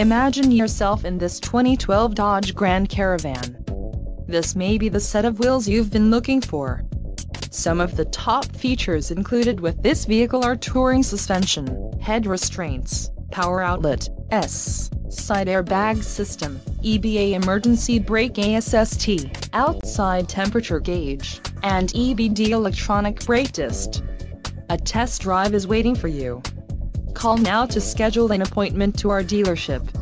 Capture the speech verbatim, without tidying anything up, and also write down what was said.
Imagine yourself in this twenty twelve Dodge Grand Caravan. This may be the set of wheels you've been looking for. Some of the top features included with this vehicle are touring suspension, head restraints, power outlet, S, side airbag system, E B A emergency brake A S S T, outside temperature gauge, and E B D electronic brake disc. A test drive is waiting for you. Call now to schedule an appointment to our dealership.